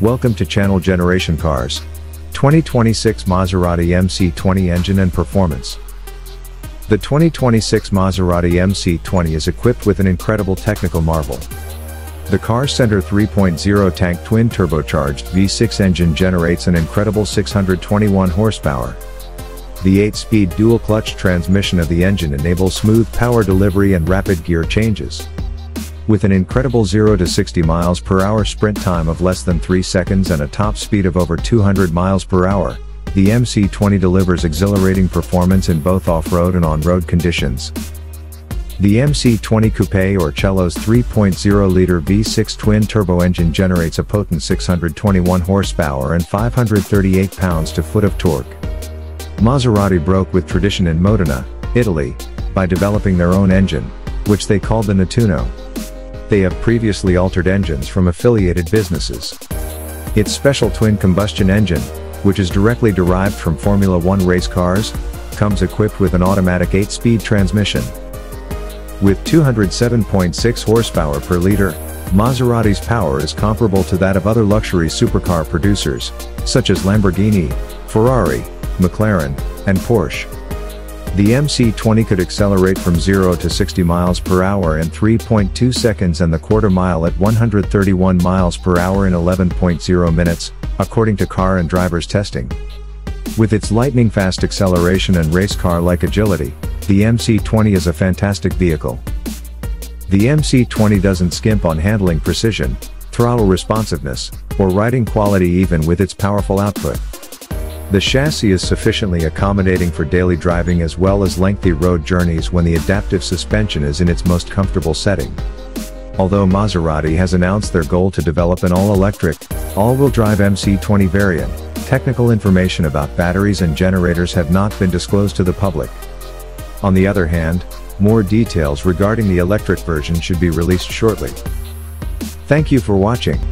Welcome to Channel Generation Cars. 2026 Maserati MC20 engine and performance. The 2026 Maserati MC20 is equipped with an incredible technical marvel. The car's center 3.0 tank twin turbocharged V6 engine generates an incredible 621 horsepower. The 8-speed dual-clutch transmission of the engine enables smooth power delivery and rapid gear changes. With an incredible 0 to 60 miles per hour sprint time of less than 3 seconds and a top speed of over 200 miles per hour, the MC20 delivers exhilarating performance in both off-road and on-road conditions. The MC20 Coupe or Cello's 3.0-liter V6 twin-turbo engine generates a potent 621 horsepower and 538 pounds-to-foot of torque. Maserati broke with tradition in Modena, Italy, by developing their own engine, which they called the Nettuno. They have previously altered engines from affiliated businesses. Its special twin combustion engine, which is directly derived from Formula One race cars, comes equipped with an automatic 8-speed transmission. With 207.6 horsepower per liter, Maserati's power is comparable to that of other luxury supercar producers, such as Lamborghini, Ferrari, McLaren, and Porsche. The MC20 could accelerate from 0 to 60 miles per hour in 3.2 seconds and the quarter mile at 131 miles per hour in 11.0 minutes, according to car and drivers testing. With its lightning-fast acceleration and race car-like agility, the MC20 is a fantastic vehicle. The MC20 doesn't skimp on handling precision, throttle responsiveness, or riding quality even with its powerful output. The chassis is sufficiently accommodating for daily driving as well as lengthy road journeys when the adaptive suspension is in its most comfortable setting. Although Maserati has announced their goal to develop an all-electric, all-wheel drive MC20 variant, technical information about batteries and generators have not been disclosed to the public. On the other hand, more details regarding the electric version should be released shortly. Thank you for watching.